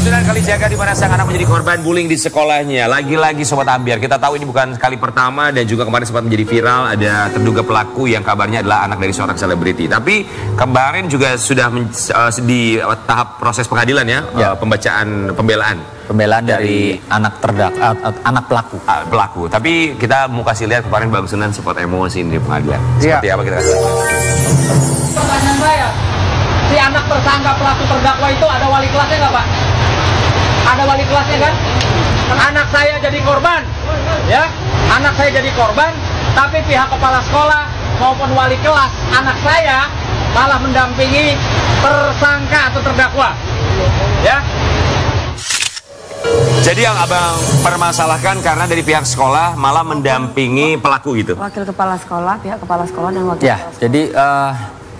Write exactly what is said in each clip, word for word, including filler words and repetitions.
Sunan Kalijaga di mana sang anak menjadi korban bullying di sekolahnya. Lagi-lagi Sobat Ambiar, kita tahu ini bukan kali pertama dan juga kemarin sempat menjadi viral. Ada terduga pelaku yang kabarnya adalah anak dari seorang selebriti. Tapi kemarin juga sudah uh, di uh, tahap proses pengadilan ya, ya. Uh, pembacaan pembelaan. Pembelaan dari, dari anak terdak, uh, uh, anak pelaku. Uh, pelaku. Tapi kita mau kasih lihat kemarin Bang Sunan sempat emosi di pengadilan. Seperti ya. Apa kita kasih lihat? Pertanyaan saya, si anak tersangka pelaku terdakwa itu ada wali kelasnya nggak Pak? Ada wali kelasnya kan? Anak saya jadi korban, ya, anak saya jadi korban, tapi pihak kepala sekolah maupun wali kelas anak saya malah mendampingi tersangka atau terdakwa, ya. Jadi yang abang permasalahkan karena dari pihak sekolah malah mendampingi pelaku gitu? Wakil kepala sekolah, pihak kepala sekolah dan wakil ya, kepala sekolah. Jadi uh,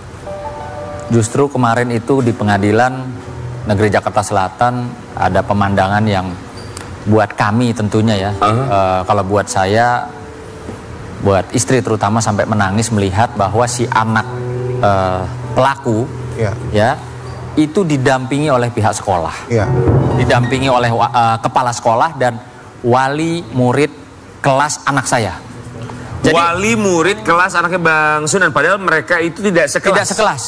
justru kemarin itu di pengadilan negeri Jakarta Selatan ada pemandangan yang buat kami tentunya ya, uh-huh. uh, kalau buat saya, buat istri terutama sampai menangis melihat bahwa si anak uh, pelaku yeah. ya itu didampingi oleh pihak sekolah, yeah. didampingi oleh uh, kepala sekolah dan wali murid kelas anak saya. Jadi, wali murid kelas anaknya Bang Sunan, padahal mereka itu tidak sekelas. Tidak sekelas.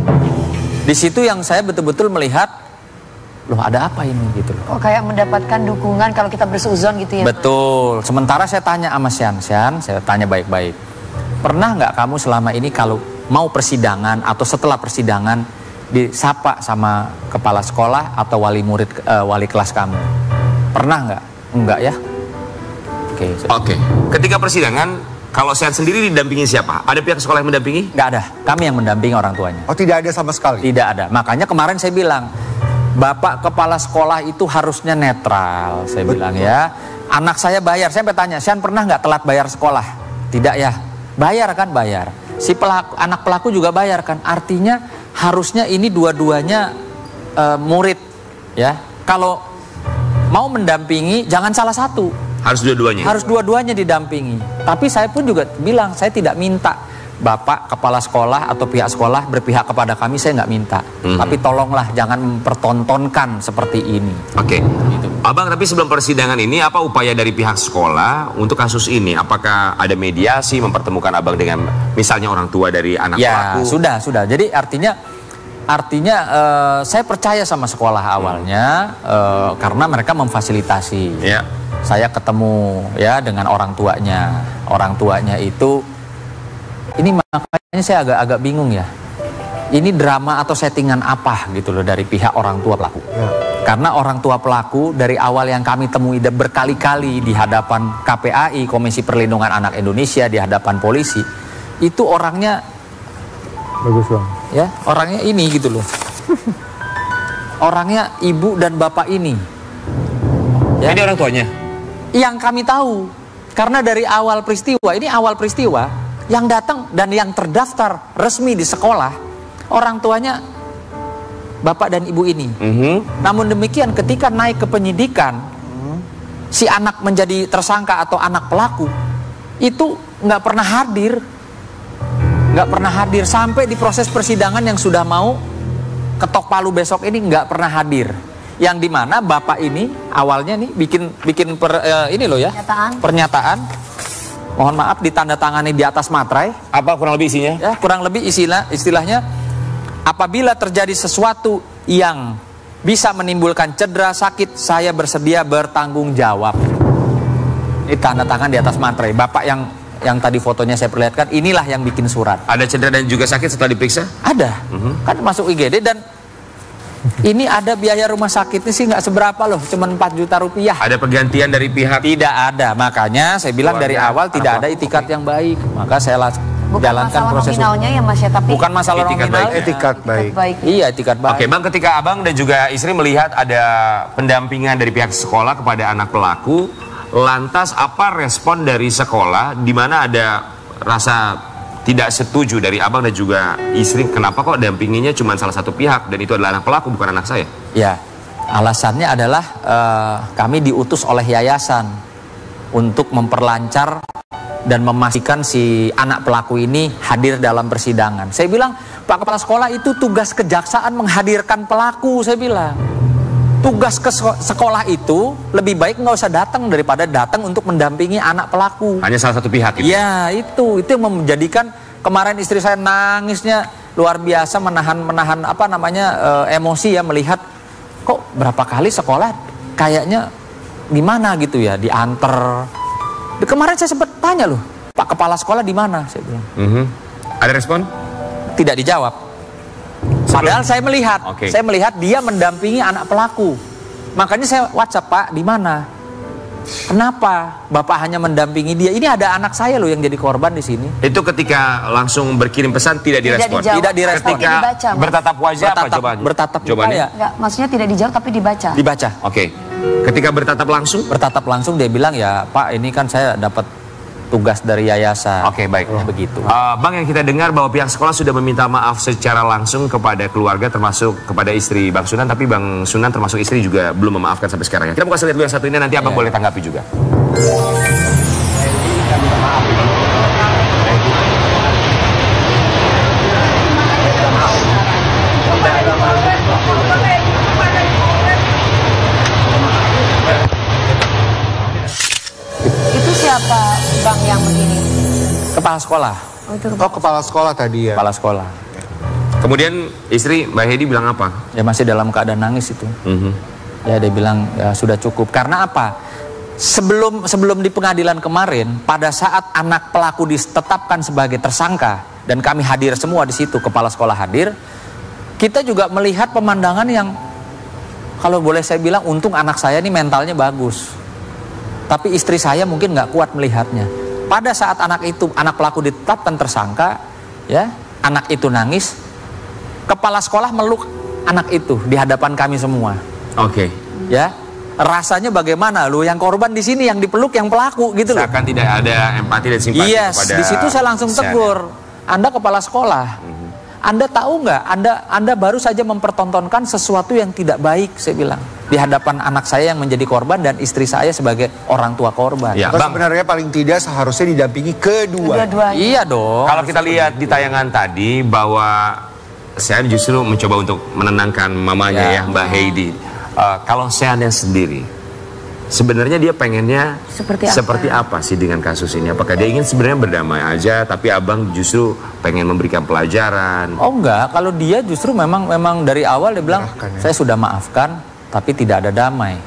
Di situ yang saya betul-betul melihat, loh ada apa ini gitu loh. Oh kayak mendapatkan dukungan kalau kita bersuzon gitu ya? Betul. Sementara saya tanya sama Sian, Sian, saya tanya baik-baik. Pernah nggak kamu selama ini kalau mau persidangan atau setelah persidangan disapa sama kepala sekolah atau wali murid, uh, wali kelas kamu? Pernah nggak? Enggak ya? Oke. Oke. Okay. Ketika persidangan, kalau Sian sendiri didampingi siapa? Ada pihak sekolah yang mendampingi? Nggak ada. Kami yang mendampingi orang tuanya. Oh tidak ada sama sekali? Tidak ada. Makanya kemarin saya bilang, Bapak kepala sekolah itu harusnya netral, saya Betul. bilang ya. Anak saya bayar, saya bertanya, Sian pernah nggak telat bayar sekolah? Tidak ya, bayar kan bayar. Si pelaku, anak pelaku juga bayar kan. Artinya harusnya ini dua-duanya uh, murid ya. Kalau mau mendampingi jangan salah satu. Harus dua-duanya. Harus dua-duanya didampingi. Tapi saya pun juga bilang saya tidak minta Bapak kepala sekolah atau pihak sekolah berpihak kepada kami, saya nggak minta. Mm-hmm. Tapi tolonglah jangan mempertontonkan seperti ini. Oke. Okay. Gitu. Abang, tapi sebelum persidangan ini apa upaya dari pihak sekolah untuk kasus ini? Apakah ada mediasi mempertemukan abang dengan misalnya orang tua dari anak ya, pelaku? Ya sudah sudah. Jadi artinya artinya uh, saya percaya sama sekolah awalnya hmm. uh, karena mereka memfasilitasi. Ya. Saya ketemu ya dengan orang tuanya. Orang tuanya itu ini makanya saya agak-agak bingung ya. Ini drama atau settingan apa gitu loh dari pihak orang tua pelaku. Ya. Karena orang tua pelaku dari awal yang kami temui berkali-kali di hadapan K P A I, Komisi Perlindungan Anak Indonesia, di hadapan polisi, itu orangnya bagus bang. Ya, orangnya ini gitu loh. Orangnya ibu dan bapak ini. Ya. Ini orang tuanya? Yang kami tahu. Karena dari awal peristiwa, ini awal peristiwa, yang datang dan yang terdaftar resmi di sekolah, orang tuanya bapak dan ibu ini. Mm-hmm. Namun demikian ketika naik ke penyidikan, mm-hmm. si anak menjadi tersangka atau anak pelaku, itu nggak pernah hadir. Nggak pernah hadir sampai di proses persidangan yang sudah mau ketok palu besok ini nggak pernah hadir. Yang dimana bapak ini awalnya nih bikin bikin per, uh, ini loh ya pernyataan. pernyataan mohon maaf ditandatangani di atas materai. Apa kurang lebih isinya? Ya, kurang lebih istilah istilahnya, apabila terjadi sesuatu yang bisa menimbulkan cedera sakit, saya bersedia bertanggung jawab. Ini tanda tangan di atas materai. Bapak yang yang tadi fotonya saya perlihatkan, inilah yang bikin surat. Ada cedera dan juga sakit setelah diperiksa? Ada. Uh-huh. Kan masuk I G D dan ini ada biaya rumah sakitnya sih nggak seberapa loh, cuma empat juta rupiah. Ada pergantian dari pihak? Tidak ada, makanya saya bilang dari awal tidak ada itikat yang baik. Maka saya Bukan jalankan proses nominalnya ya Mas ya, tapi bukan masalah etikat nominal, baik. Etikat baik. baik. Iya, etikat baik. Oke bang, ketika abang dan juga istri melihat ada pendampingan dari pihak sekolah kepada anak pelaku, lantas apa respon dari sekolah di mana ada rasa tidak setuju dari abang dan juga istri, kenapa kok dampinginya cuma salah satu pihak dan itu adalah anak pelaku bukan anak saya? Ya, alasannya adalah uh, kami diutus oleh yayasan untuk memperlancar dan memastikan si anak pelaku ini hadir dalam persidangan. Saya bilang, Pak Kepala Sekolah, itu tugas kejaksaan menghadirkan pelaku, saya bilang. tugas ke sekolah itu lebih baik nggak usah datang daripada datang untuk mendampingi anak pelaku. Hanya salah satu pihak itu. Ya itu, itu yang menjadikan kemarin istri saya nangisnya luar biasa, menahan menahan apa namanya e, emosi ya, melihat kok berapa kali sekolah kayaknya gimana gitu ya, diantar. Kemarin saya sempat tanya loh, Pak Kepala Sekolah di mana? Saya bilang. Mm-hmm. Ada respon? Tidak dijawab. Padahal saya melihat, okay. saya melihat dia mendampingi anak pelaku. Makanya saya WhatsApp, Pak, di mana? Kenapa Bapak hanya mendampingi dia? Ini ada anak saya loh yang jadi korban di sini. Itu ketika langsung berkirim pesan tidak direspon. Tidak, tidak direspon. Ketika dibaca, bertatap wajah bertatap, apa jawabannya? Bertatap jawabannya? ya. Enggak, maksudnya tidak dijawab tapi dibaca. Dibaca. Oke. Okay. Ketika bertatap langsung? Bertatap langsung dia bilang ya, Pak, ini kan saya dapat tugas dari yayasan. Oke, okay, baik. Oh, begitu. Uh, Bang, yang kita dengar bahwa pihak sekolah sudah meminta maaf secara langsung kepada keluarga, termasuk kepada istri Bang Sunan, tapi Bang Sunan termasuk istri juga belum memaafkan sampai sekarang ya. Kita buka lihat dulu yang satu ini, nanti Abang yeah. boleh tanggapi juga. Itu siapa Bang yang begini? Kepala sekolah. Oh, itu Oh, kepala sekolah tadi ya. Kepala sekolah. Kemudian istri Mbak Hedi bilang apa? Ya masih dalam keadaan nangis itu. Mm-hmm. Ya dia bilang ya sudah cukup. Karena apa? Sebelum sebelum di pengadilan kemarin, pada saat anak pelaku ditetapkan sebagai tersangka dan kami hadir semua di situ, kepala sekolah hadir, kita juga melihat pemandangan yang kalau boleh saya bilang untung anak saya ini mentalnya bagus. Tapi istri saya mungkin nggak kuat melihatnya. Pada saat anak itu, anak pelaku ditetapkan tersangka, ya, anak itu nangis, kepala sekolah meluk anak itu di hadapan kami semua. Oke. Okay. Ya, rasanya bagaimana? Lu yang korban di sini, yang dipeluk yang pelaku gitu loh. Seakan tidak ada empati dan simpati yes, kepada. Di situ saya langsung tegur. Anda kepala sekolah. Mm-hmm. Anda tahu nggak? Anda Anda baru saja mempertontonkan sesuatu yang tidak baik, saya bilang, di hadapan anak saya yang menjadi korban dan istri saya sebagai orang tua korban. Ya, Bang, sebenarnya paling tidak seharusnya didampingi kedua. Kedua-duanya. Iya dong. Kalau kita lihat di tayangan tadi bahwa saya justru mencoba untuk menenangkan mamanya ya, Ya. Mbak Heidi. Uh, kalau saya sendiri, sebenarnya dia pengennya Seperti apa? seperti apa sih dengan kasus ini? Apakah dia ingin sebenarnya berdamai aja, tapi abang justru pengen memberikan pelajaran? Oh enggak, kalau dia justru memang memang dari awal dia bilang Maafkan, ya. saya sudah maafkan, tapi tidak ada damai,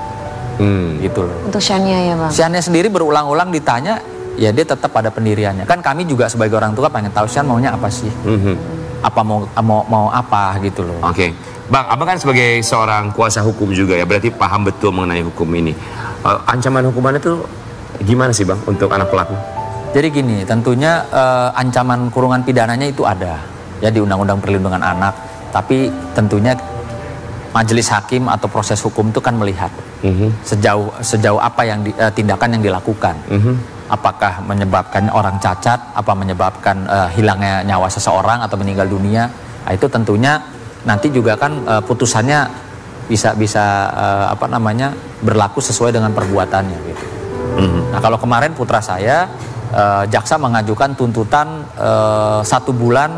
Hmm. gitu loh. Untuk Shania ya Bang. Siannya sendiri berulang-ulang ditanya, ya dia tetap pada pendiriannya. Kan kami juga sebagai orang tua pengen tahu Sian maunya apa sih, Mhm. apa mau mau mau apa gitu loh. Oke, Bang, abang kan sebagai seorang kuasa hukum juga ya, berarti paham betul mengenai hukum ini. Uh, ancaman hukumannya tuh gimana sih Bang untuk anak pelaku? Jadi gini, tentunya eh, ancaman kurungan pidananya itu ada ya di Undang-Undang Perlindungan Anak, tapi tentunya majelis hakim atau proses hukum itu kan melihat Mhm. sejauh sejauh apa yang di, eh, tindakan yang dilakukan. Mhm. Apakah menyebabkan orang cacat, apa menyebabkan eh, hilangnya nyawa seseorang atau meninggal dunia. Nah, itu tentunya nanti juga kan eh, putusannya bisa bisa eh, apa namanya berlaku sesuai dengan perbuatannya gitu. Mhm. Nah, kalau kemarin putra saya eh, jaksa mengajukan tuntutan eh, satu bulan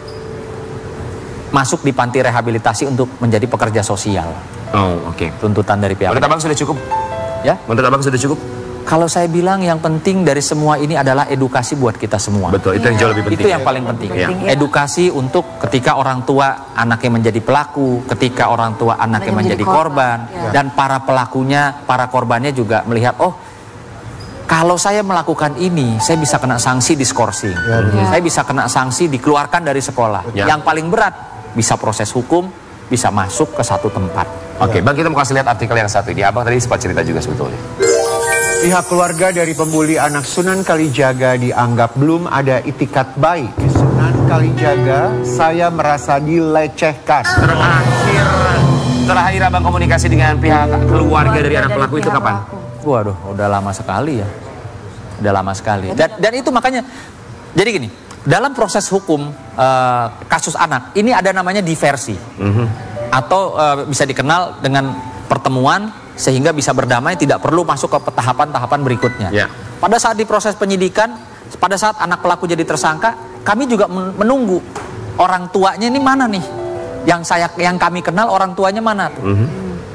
masuk di panti rehabilitasi untuk menjadi pekerja sosial. Oh, oke. Tuntutan dari pihak. Menurut abang sudah cukup? Ya, Menurut abang sudah cukup? kalau saya bilang yang penting dari semua ini adalah edukasi buat kita semua. Betul, itu yang jauh lebih penting. Itu yang paling penting. Iya. Edukasi untuk ketika orang tua anaknya menjadi pelaku, ketika orang tua anaknya Anaknya menjadi menjadi korban, korban, ya. dan para pelakunya, para korbannya juga melihat, oh, kalau saya melakukan ini, saya bisa kena sanksi diskorsing. betul. Saya bisa kena sanksi dikeluarkan dari sekolah. Ya. Yang paling berat bisa proses hukum, bisa masuk ke satu tempat. Oke, Bang, kita mau kasih lihat artikel yang satu ini. Abang tadi sempat cerita juga sebetulnya. Pihak keluarga dari pembuli anak Sunan Kalijaga dianggap belum ada itikat baik. Sunan Kalijaga, saya merasa dilecehkan. Terakhir, terakhir abang komunikasi dengan pihak keluarga dari anak pelaku itu pihak kapan? pelaku. Waduh, udah lama sekali ya. Udah lama sekali. Dan, dan itu makanya, jadi gini, dalam proses hukum eh, kasus anak, ini ada namanya diversi. Mhm. Atau eh, bisa dikenal dengan pertemuan sehingga bisa berdamai, tidak perlu masuk ke tahapan-tahapan berikutnya. Ya. Pada saat di proses penyidikan, pada saat anak pelaku jadi tersangka, kami juga men- menunggu orang tuanya ini mana nih? Yang saya yang kami kenal orang tuanya mana tuh? Mhm.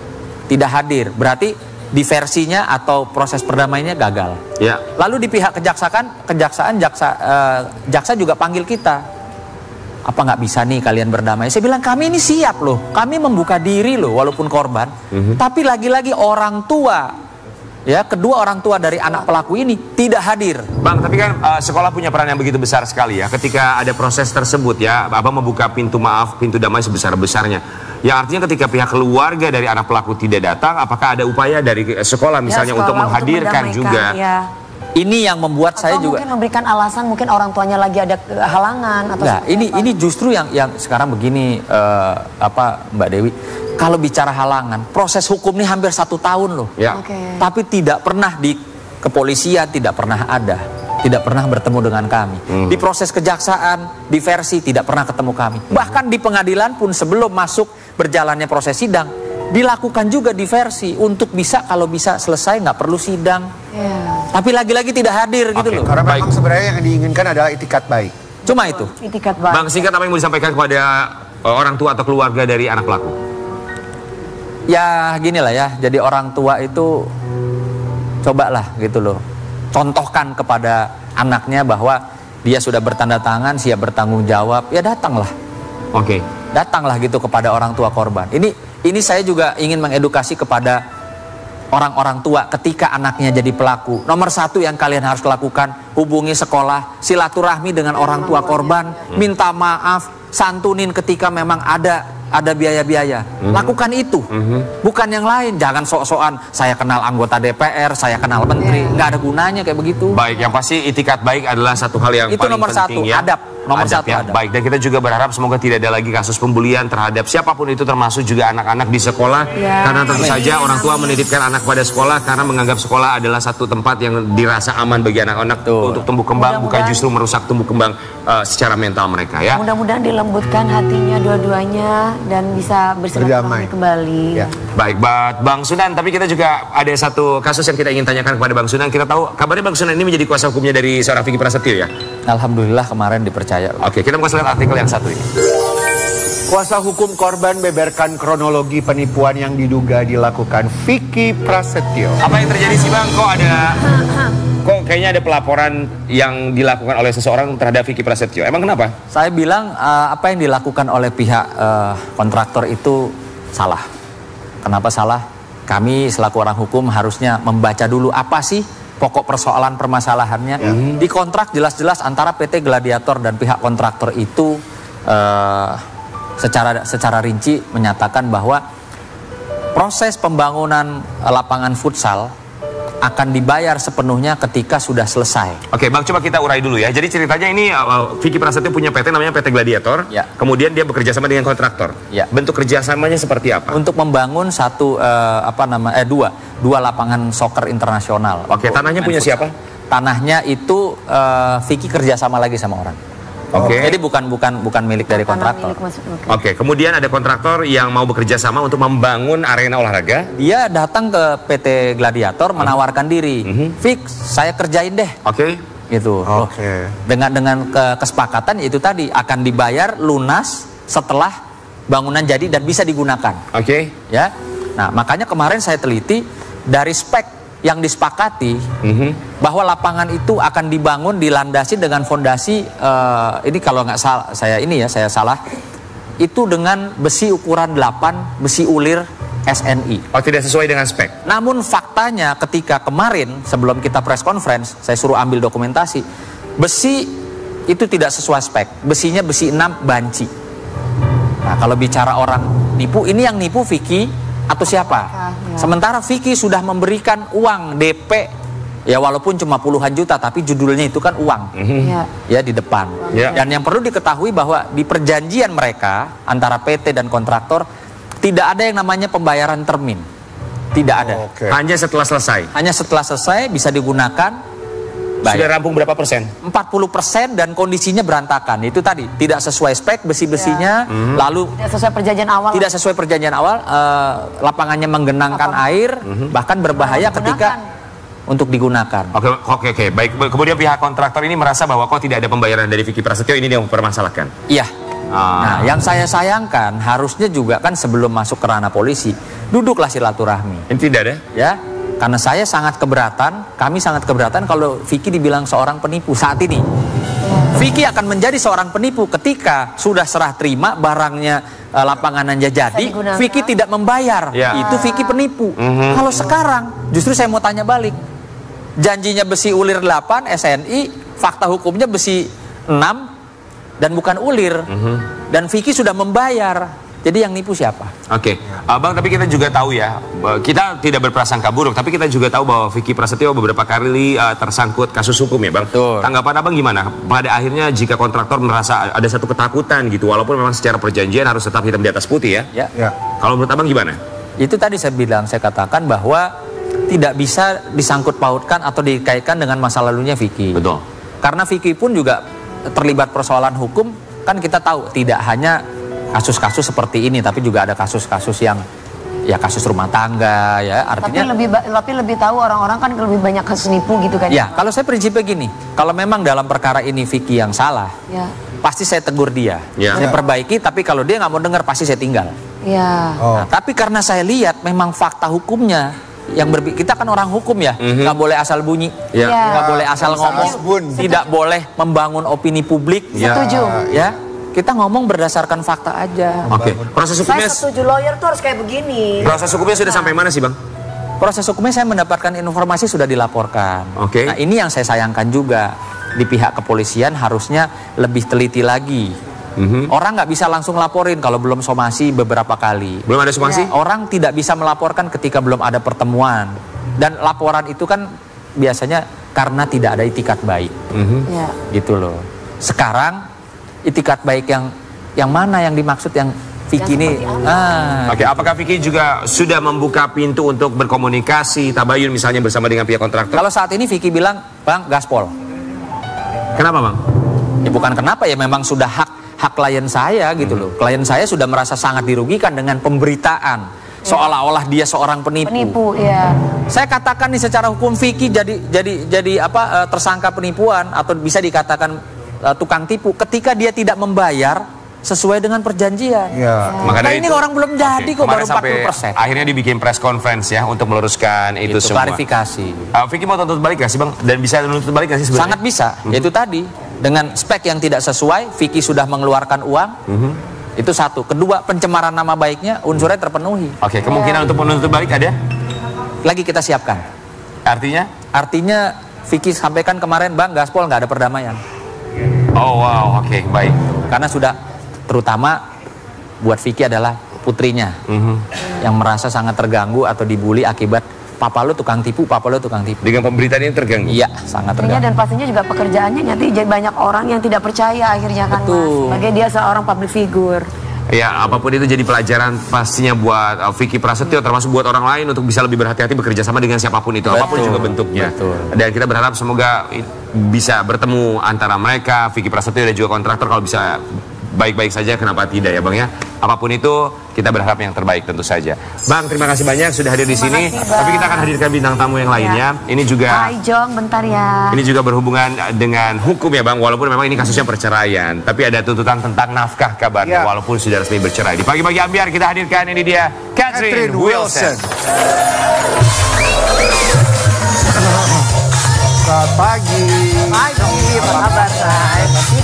tidak hadir. Berarti diversinya atau proses perdamaiannya gagal. Ya. Lalu di pihak kejaksaan, kejaksaan jaksa uh, jaksa juga panggil kita. Apa nggak bisa nih kalian berdamai? Saya bilang kami ini siap loh, kami membuka diri loh walaupun korban. Mm-hmm. Tapi lagi-lagi orang tua, ya kedua orang tua dari anak pelaku ini tidak hadir. Bang, tapi kan uh, sekolah punya peran yang begitu besar sekali ya. Ketika ada proses tersebut ya, Abang membuka pintu maaf, pintu damai sebesar-besarnya. Ya artinya ketika pihak keluarga dari anak pelaku tidak datang, apakah ada upaya dari sekolah misalnya ya, sekolah untuk menghadirkan untuk juga? Ya. Ini yang membuat atau saya juga mungkin memberikan alasan, mungkin orang tuanya lagi ada halangan atau nah, ini apa? Ini justru yang yang sekarang begini uh, apa Mbak Dewi, kalau bicara halangan, proses hukum ini hampir satu tahun loh. Ya. Okay. Tapi tidak pernah di kepolisian, tidak pernah ada, tidak pernah bertemu dengan kami. Hmm. Di proses kejaksaan, di versi tidak pernah ketemu kami. Hmm. Bahkan di pengadilan pun sebelum masuk berjalannya proses sidang, dilakukan juga diversi untuk bisa kalau bisa selesai nggak perlu sidang. Yeah. Tapi lagi-lagi tidak hadir okay. gitu loh. Karena memang sebenarnya yang diinginkan adalah itikat baik. Cuma itu. Itikat baik. Bang, singkat apa yang mau disampaikan kepada uh, orang tua atau keluarga dari anak pelaku? Ya gini lah ya, jadi orang tua itu cobalah gitu loh, contohkan kepada anaknya bahwa dia sudah bertanda tangan, siap bertanggung jawab, ya datanglah. Oke. Okay. Datanglah gitu kepada orang tua korban. Ini ini saya juga ingin mengedukasi kepada orang-orang tua ketika anaknya jadi pelaku. Nomor satu yang kalian harus lakukan, hubungi sekolah, silaturahmi dengan orang tua korban, minta maaf, santunin ketika memang ada ada biaya-biaya. Mm-hmm. Lakukan itu, mm-hmm. bukan yang lain. Jangan sok-sokan saya kenal anggota D P R, saya kenal menteri, yeah. nggak ada gunanya kayak begitu. Baik, yang pasti itikat baik adalah satu hal yang itu paling nomor penting satu, ya. adab. Nomor adab satu ya. adab. Baik, dan kita juga berharap semoga tidak ada lagi kasus pembulian terhadap siapapun itu, termasuk juga anak-anak di sekolah. Yeah. Karena tentu Amin. saja orang tua menitipkan anak pada sekolah karena menganggap sekolah adalah satu tempat yang dirasa aman bagi anak-anak untuk tumbuh kembang, bukan justru merusak tumbuh kembang uh, secara mental mereka ya. Mudah-mudahan dilembutkan hatinya dua-duanya dan bisa bersilaturahmi kembali. Ya. Baik, Bang Sunan, tapi kita juga ada satu kasus yang kita ingin tanyakan kepada Bang Sunan. Kita tahu kabarnya Bang Sunan ini menjadi kuasa hukumnya dari seorang Vicky Prasetyo ya? Alhamdulillah kemarin dipercaya. Oke, kita mau lihat artikel yang satu ini. Kuasa hukum korban beberkan kronologi penipuan yang diduga dilakukan Vicky Prasetyo. Apa yang terjadi sih Bang? Kok ada, kok kayaknya ada pelaporan yang dilakukan oleh seseorang terhadap Vicky Prasetyo? Emang kenapa? Saya bilang uh, apa yang dilakukan oleh pihak uh, kontraktor itu salah. Kenapa salah? Kami selaku orang hukum harusnya membaca dulu apa sih pokok persoalan permasalahannya. Ya. Di kontrak jelas-jelas antara P T Gladiator dan pihak kontraktor itu uh, secara secara rinci menyatakan bahwa proses pembangunan lapangan futsal akan dibayar sepenuhnya ketika sudah selesai. Oke, Bang, coba kita urai dulu ya. Jadi ceritanya ini uh, Vicky Prasetyo punya P T namanya P T Gladiator. Ya. Kemudian dia bekerja sama dengan kontraktor. Ya. Bentuk kerjasamanya seperti apa? Untuk membangun satu uh, apa nama eh dua dua lapangan soccer internasional. Oke, tanahnya punya futsal. Siapa? Tanahnya itu uh, Vicky kerjasama lagi sama orang. Oke. Okay. Jadi bukan bukan bukan milik dari kontraktor. Oke. Okay. Kemudian ada kontraktor yang mau bekerja sama untuk membangun arena olahraga. Dia datang ke P T Gladiator menawarkan diri. Mm-hmm. Fix, saya kerjain deh. Oke. Okay. Gitu. Oke. Okay. Dengan dengan ke kesepakatan itu tadi akan dibayar lunas setelah bangunan jadi dan bisa digunakan. Oke. Okay. Ya. Nah, makanya kemarin saya teliti dari spek yang disepakati mm-hmm. bahwa lapangan itu akan dibangun dilandasi dengan fondasi uh, ini kalau nggak salah saya ini ya saya salah itu dengan besi ukuran delapan besi ulir S N I. Oh, tidak sesuai dengan spek. Namun faktanya ketika kemarin sebelum kita press conference saya suruh ambil dokumentasi besi itu tidak sesuai spek. Besinya besi enam banci. Nah, kalau bicara orang nipu, ini yang nipu Vicky atau siapa? Ya. Sementara Vicky sudah memberikan uang D P ya walaupun cuma puluhan juta tapi judulnya itu kan uang ya, ya di depan ya. Dan yang perlu diketahui bahwa di perjanjian mereka antara P T dan kontraktor tidak ada yang namanya pembayaran termin, tidak ada. Oh, okay. Hanya setelah selesai. Hanya setelah selesai bisa digunakan. Baik. Sudah rampung berapa persen? empat puluh persen dan kondisinya berantakan. Itu tadi tidak sesuai spek besi-besinya, ya. mm-hmm. lalu tidak sesuai perjanjian awal. Tidak sesuai perjanjian awal, uh, lapangannya menggenangkan Apa? air, mm-hmm. bahkan berbahaya nah, ketika untuk digunakan. Oke, oke, oke. Baik. Kemudian pihak kontraktor ini merasa bahwa kok tidak ada pembayaran dari Vicky Prasetyo, ini yang mempermasalahkan. Iya. Ah. Nah, yang saya sayangkan harusnya juga kan sebelum masuk ke ranah polisi duduklah silaturahmi. Ini tidak ada? Ya, karena saya sangat keberatan, kami sangat keberatan kalau Vicky dibilang seorang penipu saat ini. Vicky akan menjadi seorang penipu ketika sudah serah terima barangnya, uh, lapangan Anja jadi, Vicky tidak membayar. Ya. Itu Vicky penipu. Mm-hmm. Kalau sekarang, justru saya mau tanya balik. Janjinya besi ulir delapan, S N I, fakta hukumnya besi enam, dan bukan ulir. Mm-hmm. Dan Vicky sudah membayar. Jadi yang nipu siapa? Oke, okay. uh, Bang, tapi kita juga tahu ya, kita tidak berprasangka buruk, tapi kita juga tahu bahwa Vicky Prasetyo beberapa kali uh, tersangkut kasus hukum ya, Bang. Betul. Tanggapan Abang gimana? Pada akhirnya jika kontraktor merasa ada satu ketakutan gitu, walaupun memang secara perjanjian harus tetap hitam di atas putih ya. Ya. Ya. Kalau menurut Abang gimana? Itu tadi saya bilang, saya katakan bahwa tidak bisa disangkut pautkan atau dikaitkan dengan masa lalunya Vicky. Betul. Karena Vicky pun juga terlibat persoalan hukum, kan kita tahu tidak hanya kasus-kasus seperti ini, tapi juga ada kasus-kasus yang ya kasus rumah tangga ya, artinya. Tapi lebih tapi lebih tahu orang-orang kan lebih banyak kasus nipu gitu kan. Ya, kalau saya prinsipnya gini, kalau memang dalam perkara ini Vicky yang salah, ya, pasti saya tegur dia, ya, saya perbaiki. Tapi kalau dia nggak mau dengar, pasti saya tinggal. Ya. Oh. Nah, tapi karena saya lihat memang fakta hukumnya yang berbi kita kan orang hukum ya, nggak mm-hmm. boleh asal bunyi, nggak ya, boleh asal ya, ngomong, tidak boleh membangun opini publik. Ya. Setuju. Ya. Kita ngomong berdasarkan fakta aja. Oke. Okay. Proses hukumnya. Saya setuju, lawyer tuh harus kayak begini. Proses hukumnya sudah nah. sampai mana sih, Bang? Proses hukumnya saya mendapatkan informasi sudah dilaporkan. Oke. Okay. Nah, ini yang saya sayangkan juga, di pihak kepolisian harusnya lebih teliti lagi. Mm-hmm. Orang nggak bisa langsung laporin kalau belum somasi beberapa kali. Belum ada somasi? Ya. Orang tidak bisa melaporkan ketika belum ada pertemuan. Dan laporan itu kan biasanya karena tidak ada itikat baik. Mm-hmm. Ya. Gitu loh. Sekarang itikat baik yang yang mana yang dimaksud yang Vicky ini? Ah, Oke, okay, apakah Vicky juga sudah membuka pintu untuk berkomunikasi, tabayun misalnya bersama dengan pihak kontraktor? Kalau saat ini Vicky bilang, Bang, gaspol. Kenapa, Bang? Ya bukan kenapa, ya memang sudah hak hak klien saya gitu hmm. loh. Klien saya sudah merasa sangat dirugikan dengan pemberitaan ya. Seolah-olah dia seorang penipu. Penipu, ya. Saya katakan nih secara hukum Vicky jadi jadi jadi apa tersangka penipuan atau bisa dikatakan Uh, tukang tipu ketika dia tidak membayar sesuai dengan perjanjian. Ya. Ya. Maka nah, ini itu, orang belum jadi okay. kok baru empat puluh persen. Akhirnya dibikin press conference ya untuk meluruskan itu, itu semua. Klarifikasi. Uh, Vicky mau tuntut balik gak sih, Bang? Dan bisa tuntut balik gak sih sebenarnya? Sangat bisa. Hmm. Yaitu tadi dengan spek yang tidak sesuai, Vicky sudah mengeluarkan uang. Hmm. Itu satu. Kedua, pencemaran nama baiknya unsurnya terpenuhi. Oke, okay. kemungkinan ya. untuk menuntut balik ada? Lagi kita siapkan. Artinya? Artinya Vicky sampaikan kemarin, Bang, gaspol nggak ada perdamaian. Oh wow, oke, okay, baik. Karena sudah, terutama buat Vicky adalah putrinya mm-hmm. yang merasa sangat terganggu atau dibully akibat papa lu tukang tipu, papa lu tukang tipu. Dengan pemberitaan ini terganggu? Iya, sangat terganggu. Dan pastinya juga pekerjaannya nanti jadi banyak orang yang tidak percaya akhirnya kan. Betul. Mas. Sebagai dia seorang public figure. Ya, apapun itu jadi pelajaran pastinya buat uh, Vicky Prasetyo, termasuk buat orang lain untuk bisa lebih berhati-hati bekerja sama dengan siapapun itu, betul, apapun juga bentuknya. Betul. Dan kita berharap semoga bisa bertemu antara mereka, Vicky Prasetyo dan juga kontraktor, kalau bisa baik-baik saja, kenapa tidak ya, Bang ya? Apapun itu kita berharap yang terbaik tentu saja. Bang, terima kasih banyak sudah hadir di sini. Kasih, tapi kita akan hadirkan bintang tamu yang lainnya. Ya. Ini juga Hai Jong, bentar ya. Ini juga berhubungan dengan hukum ya, Bang. Walaupun memang ini kasusnya perceraian, tapi ada tuntutan tentang nafkah kabarnya, ya. Walaupun sudah resmi bercerai. Di pagi-pagi ambiar kita hadirkan, ini dia Catherine, Catherine Wilson. Selamat pagi. Pagi, apa kabar, Say?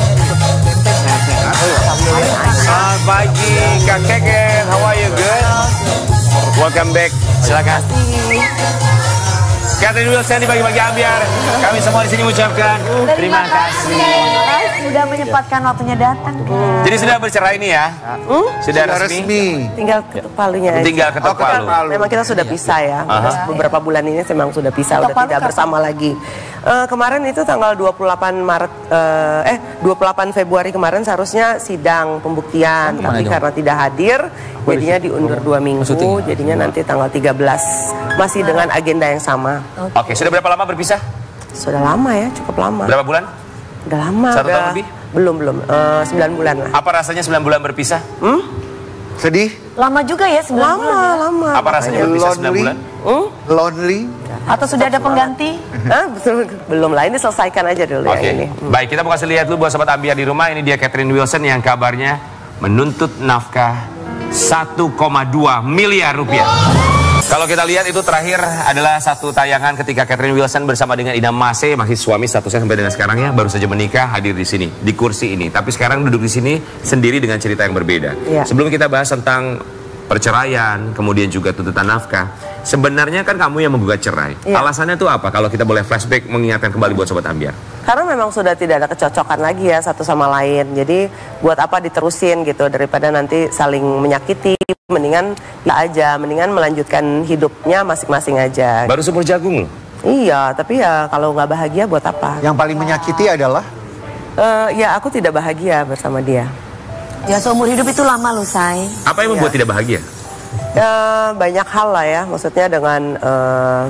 Selamat pagi, Kak Keken. How are you? Good? Welcome back. Silakan. Catherine Wilson di pagi-pagi ambiar. Kami semua di sini mengucapkan terima kasih. Sudah menyempatkan waktunya datang. Kan? Jadi sudah bercerai ini ya? Hmm? Sudah, sudah resmi? resmi. Tinggal ketuk palunya aja. Tinggal ketuk palu. Oh, memang kita sudah pisah ya. Uh-huh. Beberapa bulan ini memang sudah pisah, udah tidak bersama lagi. Uh, kemarin itu tanggal dua puluh delapan Maret, uh, eh dua puluh delapan Februari kemarin seharusnya sidang pembuktian, oh, tapi karena tidak hadir, jadinya diundur dua minggu, jadinya nanti tanggal tiga belas masih dengan agenda yang sama. Oke, okay, sudah berapa lama berpisah? Sudah lama ya, cukup lama. Berapa bulan? Udah lama. Satu udah, tahun lebih? Belum belum, uh, sembilan bulan lah. Apa rasanya sembilan bulan berpisah? Hmm? Sedih? Lama juga ya sembilan lama, bulan. Lama, lama. Apa rasanya berpisah sembilan bulan? Hmm? Lonely? Atau sudah ada pengganti? Hah? Belum lah, ini selesaikan aja dulu okay. ya ini. Hmm. Baik, kita mau kasih lihat dulu buat sobat ambiar di rumah. Ini dia Catherine Wilson yang kabarnya menuntut nafkah satu koma dua miliar rupiah. Kalau kita lihat itu terakhir adalah satu tayangan ketika Catherine Wilson bersama dengan Ida Mase, masih suami statusnya sampai dengan sekarang ya, baru saja menikah, hadir di sini, di kursi ini. Tapi sekarang duduk di sini sendiri dengan cerita yang berbeda. Ya. Sebelum kita bahas tentang perceraian, kemudian juga tuntutan nafkah, sebenarnya kan kamu yang menggugat cerai. Ya. Alasannya itu apa? Kalau kita boleh flashback mengingatkan kembali buat Sobat Ambiar. Karena memang sudah tidak ada kecocokan lagi ya satu sama lain. Jadi buat apa diterusin gitu, daripada nanti saling menyakiti, mendingan ya aja, mendingan melanjutkan hidupnya masing-masing aja. Baru seumur jagung loh. Iya, tapi ya kalau nggak bahagia buat apa? Yang paling menyakiti adalah? Uh, ya aku tidak bahagia bersama dia. Ya seumur hidup itu lama loh, Say. Apa yang membuat ya. tidak bahagia? Uh, banyak hal lah ya, maksudnya dengan uh,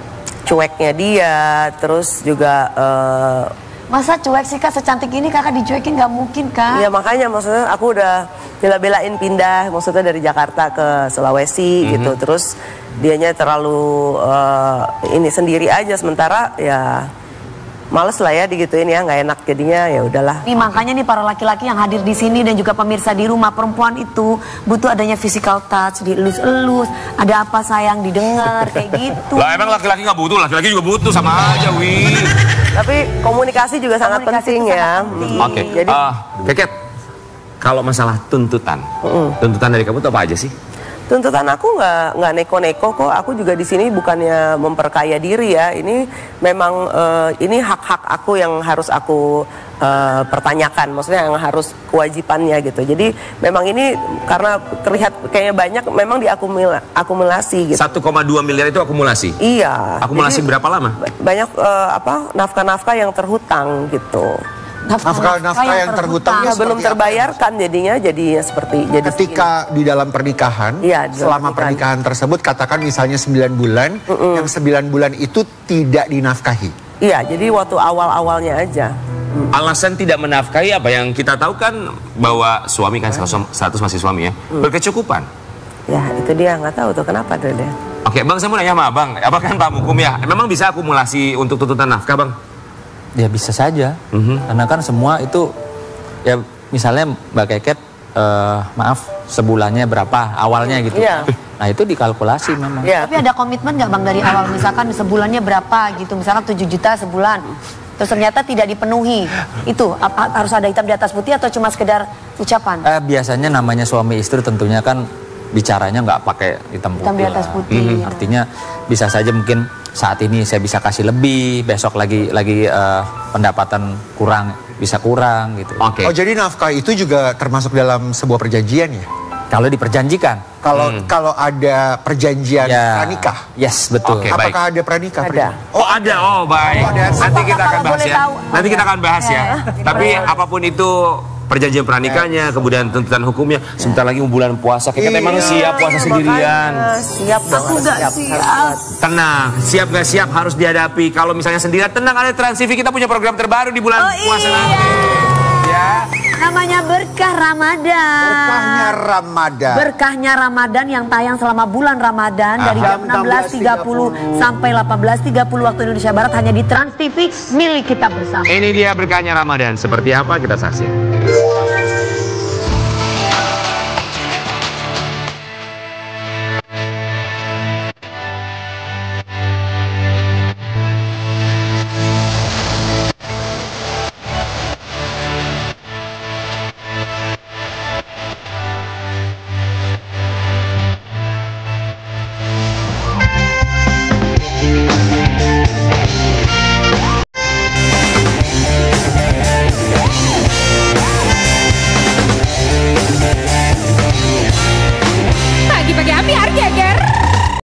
cueknya dia, terus juga uh, masa cuek sih Kak, secantik ini Kakak dicuekin nggak mungkin Kak. Ya makanya maksudnya aku udah bela-belain pindah, maksudnya dari Jakarta ke Sulawesi mm-hmm. gitu, terus dianya terlalu uh, ini sendiri aja, sementara ya males lah ya digituin ya, nggak enak jadinya, ya udahlah. Nih makanya nih para laki-laki yang hadir di sini dan juga pemirsa di rumah, perempuan itu butuh adanya physical touch, dielus-elus, ada apa sayang didengar kayak gitu. Lah emang laki-laki nggak butuh, laki-laki juga butuh sama aja, wih. Tapi komunikasi juga sangat komunikasi penting ya. Oke. Okay. Jadi uh, Keket, kalau masalah tuntutan, mm. tuntutan dari kamu itu apa aja sih? Tuntutan aku nggak nggak neko-neko kok. Aku juga di sini bukannya memperkaya diri ya. Ini memang uh, ini hak-hak aku yang harus aku uh, pertanyakan. Maksudnya yang harus kewajibannya gitu. Jadi memang ini karena terlihat kayaknya banyak, memang diakumulasi gitu. satu koma dua miliar itu akumulasi? Iya. Akumulasi jadi, berapa lama? Banyak uh, apa nafkah-nafkah yang terhutang gitu. Nafkah-nafkah yang terhutang ya, belum terbayarkan jadinya jadinya seperti jadi ketika segini. Di dalam pernikahan ya, selama pernikahan. pernikahan tersebut katakan misalnya sembilan bulan, mm -mm. yang sembilan bulan itu tidak dinafkahi. Iya, jadi waktu awal-awalnya aja. Mm. Alasan tidak menafkahi apa yang kita tahu kan bahwa suami kan status masih suami ya, mm. berkecukupan. Ya itu dia, nggak tahu tuh kenapa tuh dia. Oke Bang, saya mau nanya sama Abang, apa kan Pak Hukum ya, memang bisa akumulasi untuk tuntutan nafkah Bang? Ya bisa saja, mm-hmm. karena kan semua itu ya misalnya Mbak Keket, uh, maaf sebulannya berapa awalnya gitu, yeah. Nah itu dikalkulasi memang. Yeah. Tapi ada komitmen nggak Bang dari awal, misalkan sebulannya berapa gitu, misalkan tujuh juta sebulan, terus ternyata tidak dipenuhi, itu apa, harus ada hitam di atas putih atau cuma sekedar ucapan? Uh, biasanya namanya suami istri tentunya kan bicaranya nggak pakai hitam putih. Hitam di atas putih. Mm-hmm. Artinya bisa saja mungkin saat ini saya bisa kasih lebih, besok lagi lagi uh, pendapatan kurang, bisa kurang gitu. Oke. Okay. Oh jadi nafkah itu juga termasuk dalam sebuah perjanjian ya? Kalau diperjanjikan. Kalau hmm. kalau ada perjanjian ya, pranikah. Yes betul. Okay, apakah baik. ada pranikah? Ada. Oh ada. Oh baik. Oh, ada. Nanti kita akan bahas ya. Tahu. Nanti kita akan bahas ya. ya. Tapi apapun itu perjanjian pernikahnya, ya. kemudian tuntutan hukumnya, sebentar lagi bulan puasa, kita memang iya, siap puasa sendirian. Siap dong. Aku gak siap. siap. Tenang, siap gak siap harus dihadapi. Kalau misalnya sendirian, tenang, ada Trans T V, kita punya program terbaru di bulan oh, puasa iya. nanti. Ya. Namanya Berkah Ramadan. Berkahnya Ramadan. Berkahnya Ramadan yang tayang selama bulan Ramadan. Aha. Dari jam enam belas tiga puluh sampai delapan belas tiga puluh waktu Indonesia Barat hanya di Trans T V milik kita bersama. Ini dia berkahnya Ramadan. Seperti apa kita saksikan.